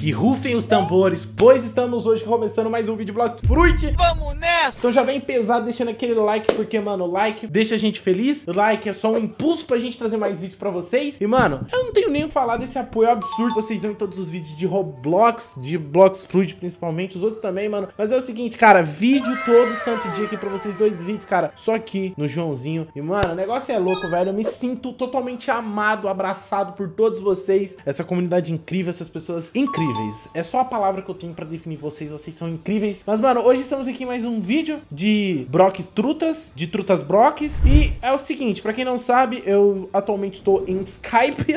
que rufem os tambores, pois estamos hoje começando mais um vídeo Blox Fruit. Vamos nessa! Então já vem pesado deixando aquele like, porque, mano, o like deixa a gente feliz. O like é só um impulso pra gente trazer mais vídeos pra vocês. E, mano, eu não tenho nem o que falar desse apoio absurdo que vocês dão em todos os vídeos de Roblox, de Blox Fruit principalmente, os outros também, mano. Mas é o seguinte, cara, vídeo todo santo dia aqui pra vocês, 2 vídeos, cara, só aqui no Joãozinho. E, mano, o negócio é louco, velho. Eu me sinto totalmente amado, abraçado por todos vocês. Essa comunidade incrível, essas pessoas incríveis. É só a palavra que eu tenho pra definir vocês. Vocês são incríveis. Mas, mano, hoje estamos aqui em mais um vídeo de Brox Trutas, de Trutas Brox. E é o seguinte, pra quem não sabe, eu atualmente estou em Skype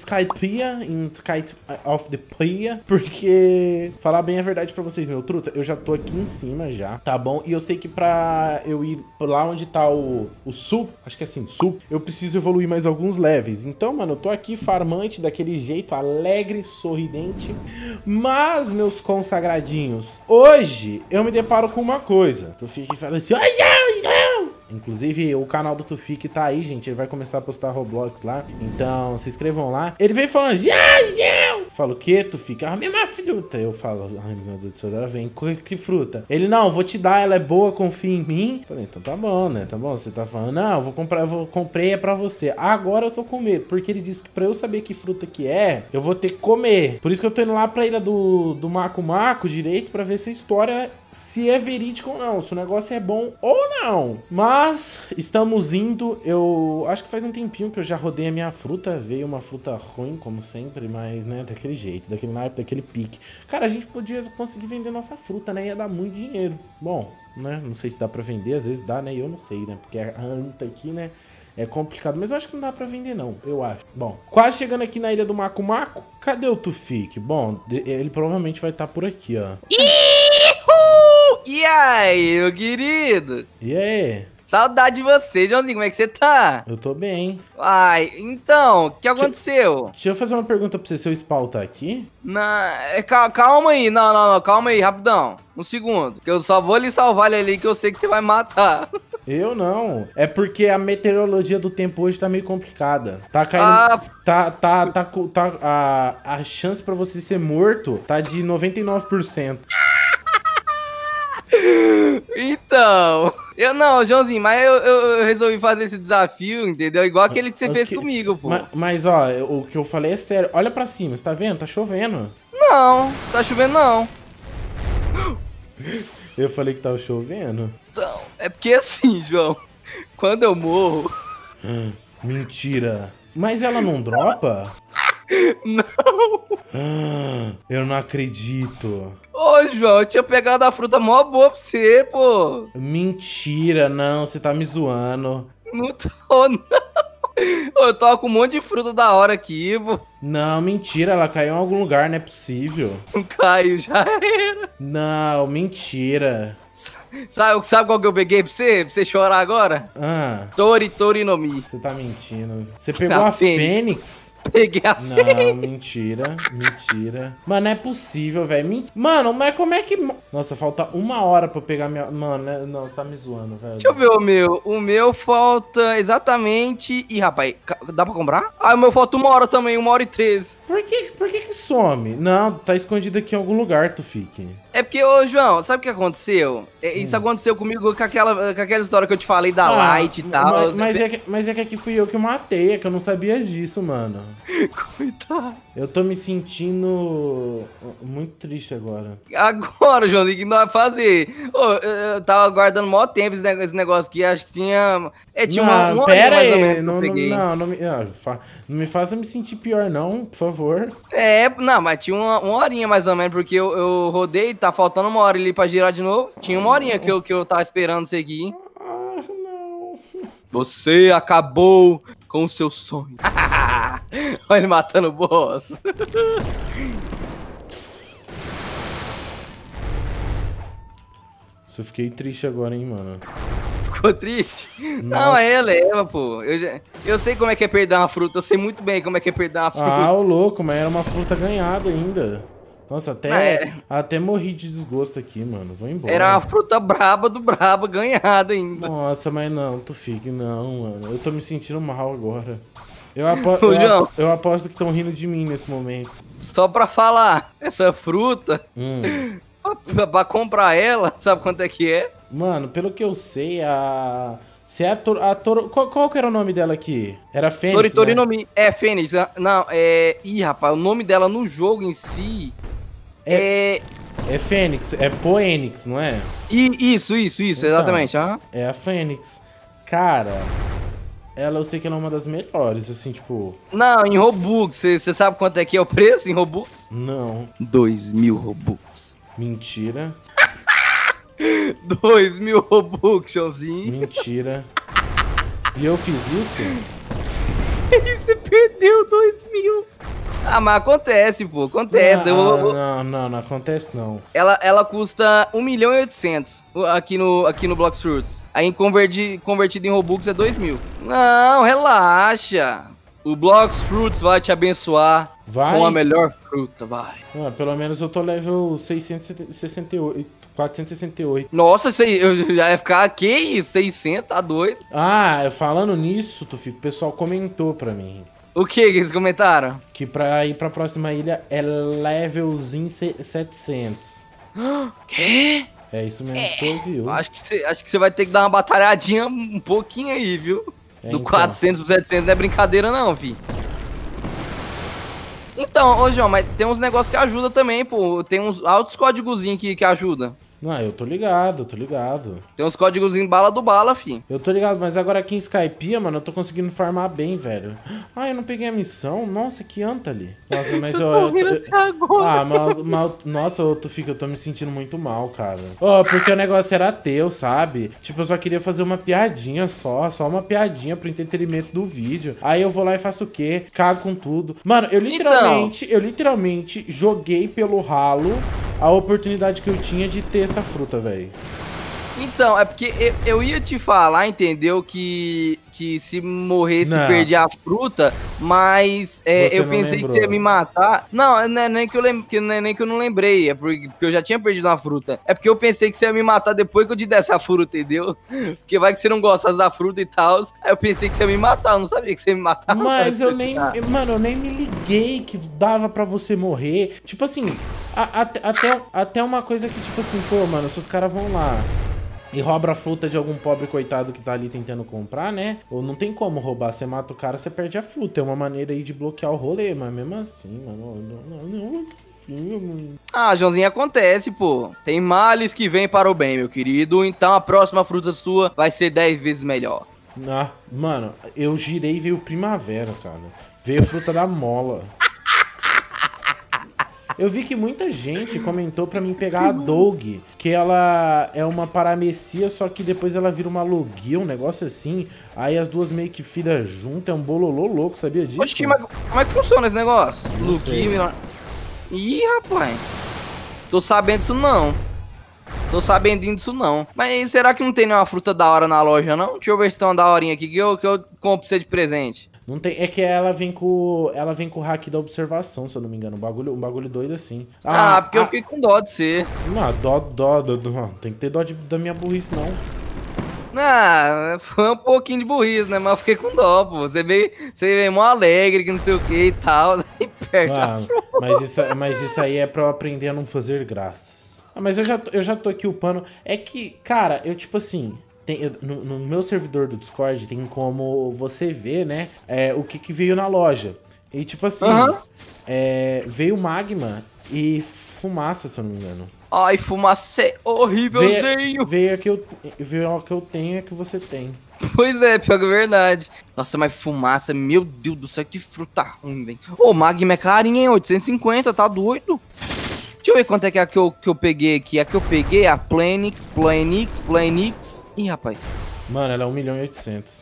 of the Pia, porque, falar bem a verdade pra vocês, meu truta, eu já tô aqui em cima já, tá bom? E eu sei que pra eu ir lá onde tá o sul, acho que é assim, sul, eu preciso evoluir mais alguns levels. Então, mano, eu tô aqui farmante daquele jeito, alegre, sorridente. Mas, meus consagradinhos, hoje eu me deparo com uma coisa. Tu fica e fala assim, oi, João! Inclusive, o canal do Tufik tá aí, gente. Ele vai começar a postar Roblox lá. Então, se inscrevam lá. Ele veio falando, João! Fala o quê, Tufik? A mesma fruta. Eu falo, ai, meu Deus do céu, ela vem. Que fruta? Ele, não, vou te dar, ela é boa, confia em mim. Falei, então tá bom, né? Tá bom, você tá falando, não, comprei é pra você. Agora eu tô com medo, porque ele disse que pra eu saber que fruta que é, eu vou ter que comer. Por isso que eu tô indo lá pra ilha do Maco Maco direito, pra ver se a história, se é verídico ou não, se o negócio é bom ou não. Mas estamos indo. Eu acho que faz um tempinho que eu já rodei a minha fruta. Veio uma fruta ruim, como sempre, mas, né, daquele jeito, daquele naipe, daquele pique. Cara, a gente podia conseguir vender nossa fruta, né? Ia dar muito dinheiro. Bom, né, não sei se dá pra vender, às vezes dá, né? Eu não sei, né? Porque a anta aqui, né, é complicado, mas eu acho que não dá pra vender, não. Eu acho. Bom, quase chegando aqui na ilha do Maco Maco. Cadê o Tufik? Bom, ele provavelmente vai estar por aqui, ó. E aí, meu querido? E aí? Saudade de você, Joãozinho, como é que você tá? Eu tô bem. Ai, então, o que aconteceu? Deixa eu fazer uma pergunta pra você, seu spawn tá aqui? Calma aí, não, calma aí, rapidão. Um segundo, que eu só vou lhe salvar ele ali que eu sei que você vai matar. Eu não. É porque a meteorologia do tempo hoje tá meio complicada. Tá caindo... A chance pra você ser morto tá de 99%. Então, Joãozinho, mas eu resolvi fazer esse desafio, entendeu? Igual aquele que você fez comigo, pô. Mas ó, o que eu falei é sério. Olha pra cima, você tá vendo? Tá chovendo. Não, tá chovendo não. Eu falei que tava chovendo. Então, é porque assim, João, quando eu morro... Mentira. Mas ela não dropa? Não. Eu não acredito. Ô, João, eu tinha pegado a fruta mó boa pra você, pô. Mentira, não, você tá me zoando. Não tô, não. Eu tô com um monte de fruta da hora aqui, pô. Não, mentira, ela caiu em algum lugar, não é possível. Não caiu, já era. Não, mentira. Sabe qual que eu peguei pra você? Pra você chorar agora? Torinomi. Você tá mentindo. Você pegou a Fênix? Peguei a Fênix. Não, mentira. Mano, não é possível, velho. Mano, mas como é que... Nossa, falta 1 hora pra eu pegar minha... Mano, né? Não, você tá me zoando, velho. Deixa eu ver o meu. O meu falta exatamente... Ih, rapaz, dá pra comprar? Ah, o meu falta 1 hora também, 1h13. Por que some? Não, tá escondido aqui em algum lugar, Tufik. É porque, ô João, sabe o que aconteceu? Isso aconteceu comigo com aquela história que eu te falei da Light e tal. Mas é que aqui fui eu que matei, é que eu não sabia disso, mano. Coitado. Eu tô me sentindo muito triste agora. Agora, João, o que nós vai fazer? Ô, eu tava aguardando o maior tempo esse negócio aqui, acho que tinha... tinha uma pera aí, não me faça me sentir pior não, por favor. Não, mas tinha uma horinha mais ou menos, porque eu rodei, tá faltando 1 hora ali pra girar de novo. Tinha 1 horinha que eu tava esperando você aqui. Ah, não. Você acabou com o seu sonho. Olha ele matando o boss. Eu fiquei triste agora, hein, mano. Ficou triste? Nossa. Não, aí eleva, pô. Eu sei como é que é perder uma fruta. Eu sei muito bem como é que é perder uma fruta. Ah, ô louco, mas era uma fruta ganhada ainda. Nossa, até morri de desgosto aqui, mano. Vou embora. Era uma fruta braba do braba, ganhada ainda. Nossa, mas não, Tufik, não, mano. Eu tô me sentindo mal agora. Ô, João, eu aposto que estão rindo de mim nesse momento. só pra falar, essa fruta, pra comprar ela, sabe quanto é que é? Mano, pelo que eu sei, Se é qual que era o nome dela aqui? Era Fênix, Torinomi. né? É, Fênix. Não, é... Ih, rapaz, o nome dela no jogo em si é... É Fênix, é Poenix, não é? Isso, Então, exatamente. Aham. é a Fênix. Cara, eu sei que ela é uma das melhores, assim, tipo... Não, em Robux. Você sabe quanto é que é o preço em Robux? Não, 2.000 Robux. mentira, 2.000 Robux, showzinho. mentira. E eu fiz isso? E você perdeu 2.000. Ah, mas acontece, pô. Acontece. Não acontece não. Ela custa 1.800.000 aqui no Blox Fruits. Aí convertido em Robux é 2.000. Não, relaxa. O Blox Fruits vai te abençoar Vai? com a melhor fruta, vai. Pelo menos eu tô level 668, 468. Nossa, eu já ia ficar, que isso? 600, tá doido? Falando nisso, Tufico, o pessoal comentou pra mim O que eles comentaram? que pra ir pra próxima ilha é levelzinho 700. Quê? É isso mesmo que tu ouviu. Acho que você vai ter que dar uma batalhadinha um pouquinho aí, viu? Do Então. 400 pro 700 não é brincadeira não, fi. Então, ô João, mas tem uns negócios que ajudam também, pô. Tem uns altos códigozinhos que ajudam. Não, eu tô ligado. Tem uns códigozinhos bala do bala, fi. Eu tô ligado, mas agora aqui em Skypiea, mano, eu tô conseguindo farmar bem, velho. Eu não peguei a missão. Nossa, que anta ali. Nossa, mas nossa, eu tô me sentindo muito mal, cara. Porque o negócio era teu, sabe? Tipo, eu só queria fazer uma piadinha só uma piadinha pro entretenimento do vídeo. Aí eu vou lá e faço o quê? Cago com tudo. Mano, eu literalmente joguei pelo ralo a oportunidade que eu tinha de ter essa fruta, velho. Então, é porque eu ia te falar, entendeu? Que se morresse, perder a fruta, mas eu pensei que você ia me matar. Não, não é nem que eu não lembrei, é porque eu já tinha perdido uma fruta. É porque eu pensei que você ia me matar depois que eu te desse a fruta, entendeu? Porque vai que você não gostasse da fruta e tal. Aí eu pensei que você ia me matar, eu não sabia que você ia me matar. Mas eu nem me liguei que dava pra você morrer. Tipo assim, até uma coisa que, tipo assim, pô, mano, se os caras vão lá e rouba a fruta de algum pobre coitado que tá ali tentando comprar, né? Ou não tem como roubar, você mata o cara, você perde a fruta. É uma maneira aí de bloquear o rolê, mas mesmo assim, mano, Joãozinho, acontece, pô. Tem males que vêm para o bem, meu querido. Então a próxima fruta sua vai ser 10 vezes melhor. Mano, eu girei e veio primavera, cara. Veio fruta da mola. Eu vi que muita gente comentou pra mim pegar a Dog, que ela é uma paramecia, só que depois ela vira uma logia, um negócio assim. Aí as duas meio que filhas juntas, é um bololô louco, sabia disso? Oxi, mas como é que funciona esse negócio? Logia. Ih, rapaz. Tô sabendo disso não. Mas será que não tem nenhuma fruta da hora na loja, não? Deixa eu ver se tem uma da horinha aqui que eu compro pra você de presente. Não tem, é que ela vem com o hack da observação, se eu não me engano. Um bagulho doido assim. Porque eu fiquei com dó de você. Não, não tem que ter dó da minha burrice, não. Foi um pouquinho de burrice, né? Mas eu fiquei com dó, pô. Você veio mó alegre, que não sei o que e tal. E perde a fruta. Mas isso aí é pra eu aprender a não fazer graças. Mas eu já tô aqui upando. É que, cara, eu tipo assim... No meu servidor do Discord tem como você ver, né, o que veio na loja. E tipo assim, veio magma e fumaça, se eu não me engano. Ai, fumaça é horrívelzinho. Veio a que eu tenho e a que você tem. Pois é, pior que é verdade. Nossa, mas fumaça, meu Deus do céu, que fruta ruim, velho. Ô, magma é carinha, hein, 850, tá doido? Deixa eu ver quanto é que é a que eu peguei aqui. A que eu peguei é a Planix. Ih, rapaz. Mano, ela é 1.800.000.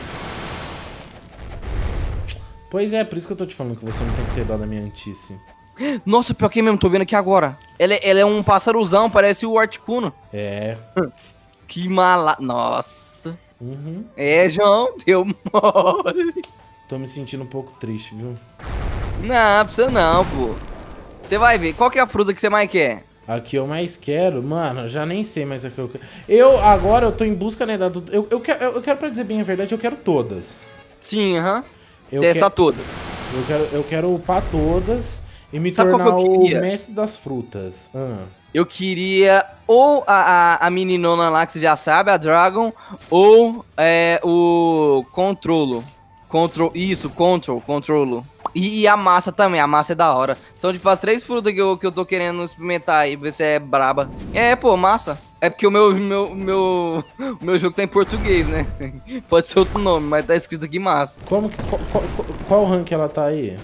Pois é, por isso que eu tô te falando que você não tem que ter dó da minha antice. Nossa, pior que mesmo, tô vendo aqui agora. Ela é um pássarozão, parece o Articuno. É. Que mala... Nossa. João, deu mole. Tô me sentindo um pouco triste, viu? Não, precisa não, pô. Você vai ver. Qual que é a fruta que você mais quer? A que eu mais quero, mano, já nem sei mais a que eu quero. Agora eu tô em busca, né, eu quero, pra dizer bem a verdade, eu quero todas. Sim, Testar todas. Eu quero upar todas e me tornar o mestre das frutas. Eu queria ou a meninona lá, que você já sabe, a Dragon, ou o Controlo. Controlo. E a massa também, a massa é da hora. São tipo as 3 frutas que eu tô querendo experimentar aí, ver se é braba. Pô, massa. É porque o meu jogo tá em português, né? Pode ser outro nome, mas tá escrito aqui massa. Qual rank ela tá aí?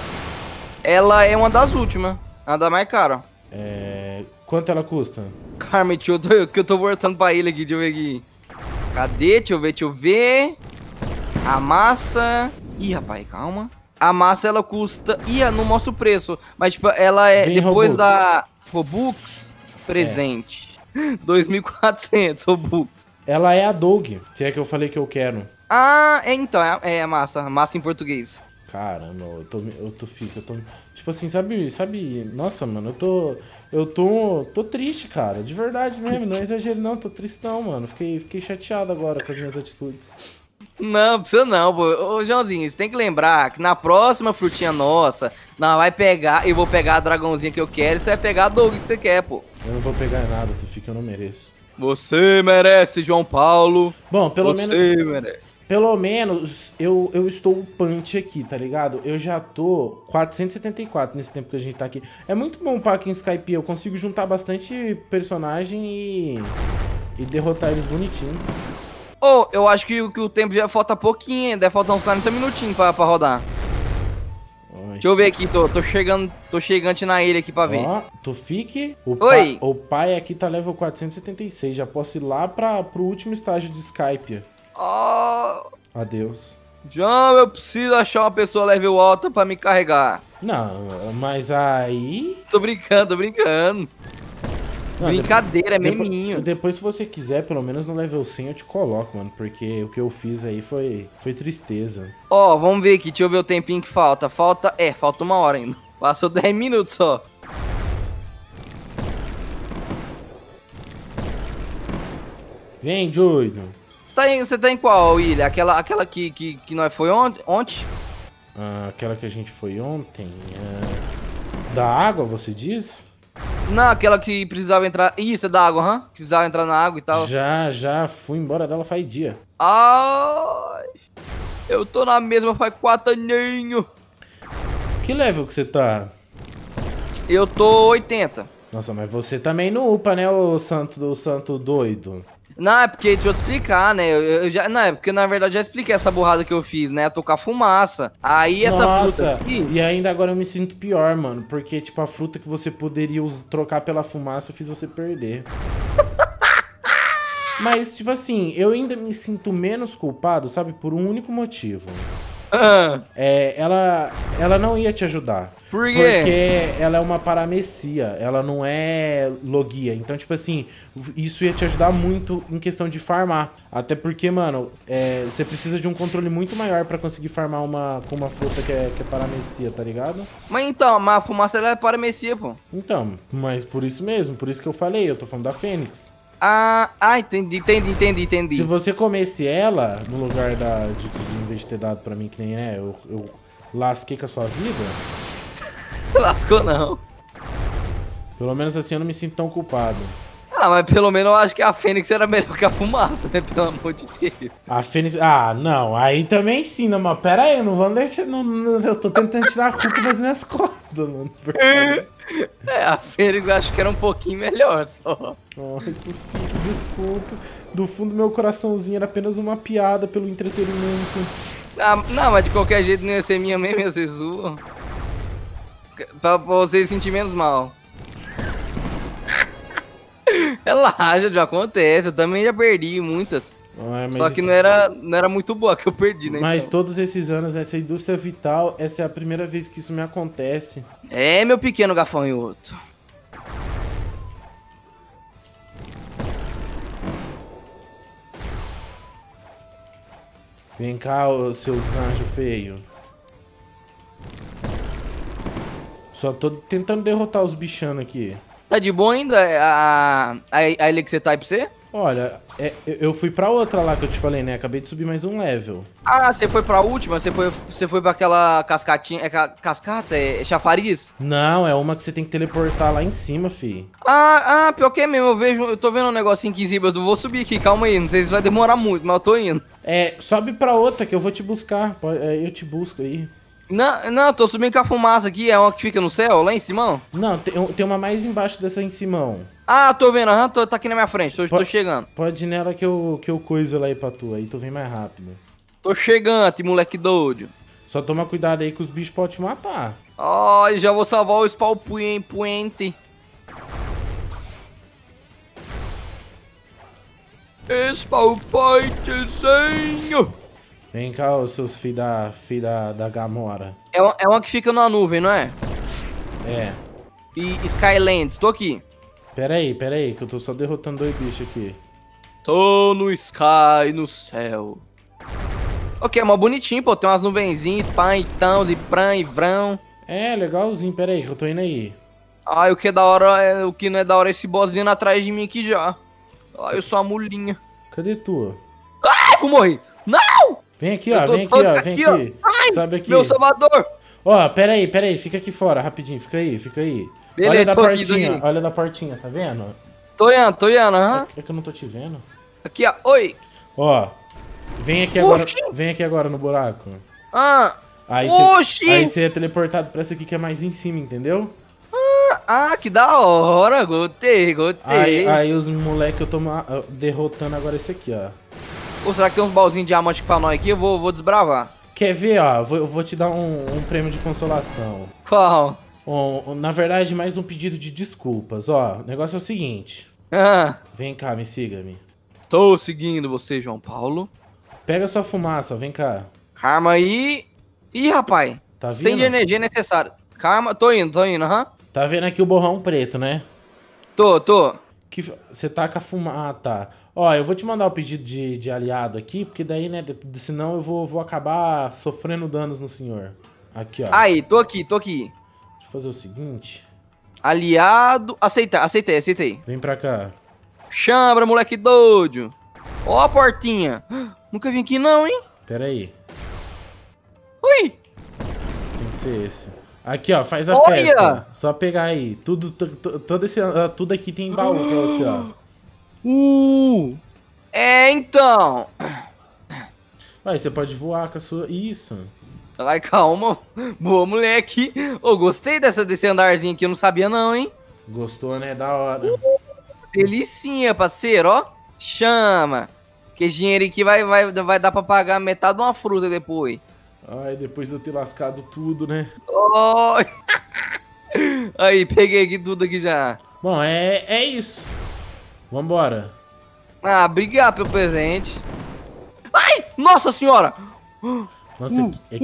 Ela é uma das últimas, uma da mais cara. Quanto ela custa? Carmen, que eu tô voltando pra ele aqui, deixa eu ver aqui. Cadê? Deixa eu ver. A massa... Ih, rapaz, calma. A massa, ela custa... Ih, não mostra o preço. Mas, tipo, ela é... Vem depois Robux. da Robux, presente. 2.400 Robux. Ela é a Doug, se é que eu falei que eu quero. Ah, então, é a massa. Massa em português. Caramba, tipo assim, sabe... Nossa, mano, eu tô triste, cara. De verdade mesmo, não é exagero não. Tô tristão, mano. Fiquei chateado agora com as minhas atitudes. Não, precisa não, pô. Ô, Joãozinho, você tem que lembrar que na próxima frutinha nossa, nós vai pegar, eu vou pegar a dragãozinha que eu quero e você vai pegar a Doug que você quer, pô. Eu não vou pegar nada, tu fica, eu não mereço. Você merece, João Paulo. Bom, Você merece. Pelo menos eu estou upante aqui, tá ligado? Eu já tô 474 nesse tempo que a gente tá aqui. É muito bom upar aqui em Skype, eu consigo juntar bastante personagem e derrotar eles bonitinho. Eu acho que o tempo já falta pouquinho, deve faltar uns 40 minutinhos pra rodar. Oi. Deixa eu ver aqui, tô chegando na ilha aqui pra ver. Ó, tu fique. Oi. O pai aqui tá level 476. Já posso ir lá pro último estágio de Skype. Adeus. João, eu preciso achar uma pessoa level alta pra me carregar. Não, mas aí... Tô brincando. Não, Brincadeira, é meminho. Depois, se você quiser, pelo menos no level 100 eu te coloco, mano. Porque o que eu fiz aí foi tristeza. Vamos ver aqui, deixa eu ver o tempinho que falta. Falta 1 hora ainda. Passou 10 minutos só. Vem, doido. Você tá em qual ilha? Aquela que nós foi ontem? Aquela que a gente foi ontem. Da água, você diz? Não, aquela que precisava entrar... Isso, é da água, Que precisava entrar na água e tal. Já fui embora dela faz dia. Ai... Eu tô na mesma faz 4 aninhos. Que level que você tá? Eu tô 80. Nossa, mas você também não upa, né, o santo doido? Não, é porque, deixa eu te explicar, né? Não, é porque na verdade já expliquei essa burrada que eu fiz, né? Tocar fumaça. Aí essa fruta aqui... E ainda agora eu me sinto pior, mano. Porque, tipo, a fruta que você poderia trocar pela fumaça, eu fiz você perder. Mas, tipo assim, eu ainda me sinto menos culpado, sabe? Por um único motivo. Ela não ia te ajudar. Por quê? Porque ela é uma paramecia, ela não é logia. Então, tipo assim, isso ia te ajudar muito em questão de farmar. Até porque, mano, você precisa de um controle muito maior pra conseguir farmar com uma fruta que é paramecia, tá ligado? Mas a fumaça ela é paramecia, pô. Então, mas por isso mesmo, por isso que eu falei, eu tô falando da Fênix. Entendi. Se você comesse ela, no lugar de em vez de ter dado pra mim, que nem eu lasquei com a sua vida. Lascou não. Pelo menos assim eu não me sinto tão culpado. Mas pelo menos eu acho que a Fênix era melhor que a fumaça, né? Pelo amor de Deus. A Fênix... não. Aí também sim, né? Mas pera aí, não vamos deixar... eu tô tentando tirar a culpa das minhas costas, mano. A Fênix eu acho que era um pouquinho melhor só. Ai, tu fica, desculpa. Do fundo do meu coraçãozinho era apenas uma piada pelo entretenimento. Não, mas de qualquer jeito não ia ser minha mesmo, ia ser sua. Pra você se sentir menos mal. Relaxa, já acontece. Eu também já perdi muitas. Só que não era muito boa que eu perdi, né? Mas então, todos esses anos nessa indústria vital, essa é a primeira vez que isso me acontece. Meu pequeno gafanhoto. Vem cá, seus anjos feios. Só tô tentando derrotar os bichanos aqui. Tá de boa ainda a ilha que você tá aí pra você? Olha, eu fui pra outra lá que eu te falei, né? Acabei de subir mais um level. Ah, você foi pra última? Você foi pra aquela cascatinha... É cascata? É chafariz? Não, é uma que você tem que teleportar lá em cima, fi. Pior que é mesmo. Eu tô vendo um negocinho invisível. Eu vou subir aqui, calma aí. Não sei se vai demorar muito, mas eu tô indo. Sobe pra outra que eu vou te buscar. Eu te busco aí. Não, eu tô subindo com a fumaça aqui. É uma que fica no céu, lá em cima? Não, tem uma mais embaixo dessa em cima. Tô vendo, tá aqui na minha frente, tô chegando. Pode ir nela que eu coiso ela aí pra tu, aí tu vem mais rápido. Tô chegando, moleque doido. Só toma cuidado aí que os bichos podem te matar. Já vou salvar o spawn puente. Spawn pointzinho. Vem cá, os seus filhos da Gamora. É uma que fica na nuvem, não é? É. E Skylands, tô aqui. Pera aí, que eu tô só derrotando 2 bichos aqui. Tô no sky, no céu. Ok, é mó bonitinho, pô. Tem umas nuvenzinhas, pã, e tãos, e pran, e vrão. Legalzinho, pera aí que eu tô indo aí. O que é da hora, o que não é da hora é esse boss vindo atrás de mim aqui já. Eu sou a mulinha. Cadê tu? Vou morrer. Não! Vem aqui, ó, vem aqui. Sabe aqui. Meu salvador. Ó, pera aí, fica aqui fora, rapidinho, fica aí. Beleza, olha da portinha, aqui. Olha da portinha, tá vendo? Tô indo, aham. É que eu não tô te vendo. Aqui, ó, oi. Ó, vem aqui agora no buraco. Aí você é teleportado pra essa aqui que é mais em cima, entendeu? Que da hora, gostei. Aí os moleques eu tô derrotando agora esse aqui, ó. Será que tem uns baúzinhos de diamante pra nós aqui? Eu vou desbravar. Quer ver, ó? Eu vou te dar um prêmio de consolação. Qual? Na verdade, mais um pedido de desculpas. Ó, o negócio é o seguinte. Vem cá, me siga-me. Estou seguindo você, João Paulo. Pega sua fumaça, ó, vem cá. Calma aí. Ih, rapaz. Tá vindo? Sem de energia necessária. Calma, tô indo, aham. Tá vendo aqui o borrão preto, né? Tô. Que você taca a fumaça, tá. Ó, eu vou te mandar o pedido de aliado aqui, porque daí, né, senão eu vou acabar sofrendo danos no senhor. Aqui, ó. Aí, tô aqui. Deixa eu fazer o seguinte. Aliado. Aceitei. Vem pra cá. Chambra, moleque doido. Ó a portinha. Nunca vim aqui não, hein? Pera aí. Ui. Tem que ser esse. Aqui, ó, faz a festa. Só pegar aí. Tudo aqui tem baú pra você, ó. Então. Aí você pode voar com a sua... Isso. Ai, calma. Boa, moleque. Gostei desse andarzinho aqui. Eu não sabia não, hein? Gostou, né? Da hora. Delicinha, parceiro, ó. Chama. Que esse dinheiro aqui vai dar pra pagar metade de uma fruta depois. Ai, depois de eu ter lascado tudo, né? Aí, peguei aqui tudo aqui já. Bom, é isso. Vambora. Obrigado pelo presente. Ai, nossa senhora. Nossa, é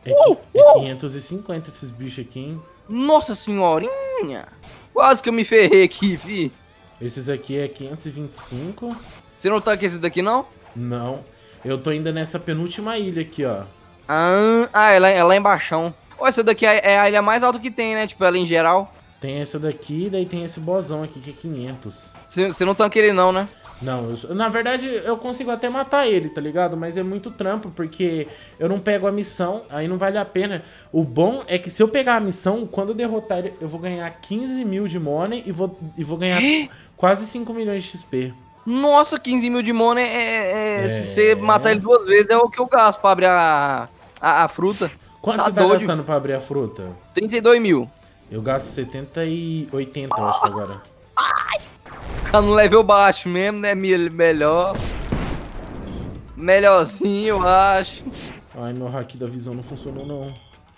550 esses bichos aqui, hein? Nossa senhorinha. Quase que eu me ferrei aqui, fi. Esses aqui é 525. Você não tá com esse daqui, não? Não. Eu tô ainda nessa penúltima ilha aqui, ó. É lá embaixo. Essa daqui é a ilha mais alta que tem, né? Tipo, ela em geral. Tem essa daqui, daí tem esse bozão aqui que é 500. Você não tanca ele não, né? Não, na verdade eu consigo até matar ele, tá ligado? Mas é muito trampo, porque eu não pego a missão, aí não vale a pena. O bom é que se eu pegar a missão, quando eu derrotar ele, eu vou ganhar 15 mil de money e vou ganhar quase 5 milhões de XP. Nossa, 15 mil de money se você matar ele 2 vezes é o que eu gasto pra abrir a fruta. Quanto você tá gastando pra abrir a fruta? 32 mil. Eu gasto 70 e 80, eu acho que agora. Ficar no level baixo mesmo, né? Melhor. Melhorzinho, eu acho. Ai, meu hack da visão não funcionou, não.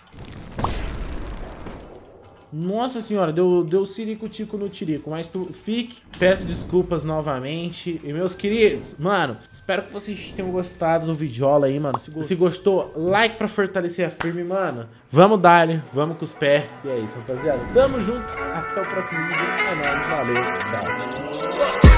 Nossa senhora, deu ciricutico no tirico, mas tu fique. Peço desculpas novamente. E meus queridos, mano, espero que vocês tenham gostado do videola aí, mano. Se gostou, like pra fortalecer a firme, mano. Vamos dar-lhe, vamos com os pés. E é isso, rapaziada. Tamo junto, até o próximo vídeo. É nóis, valeu, tchau.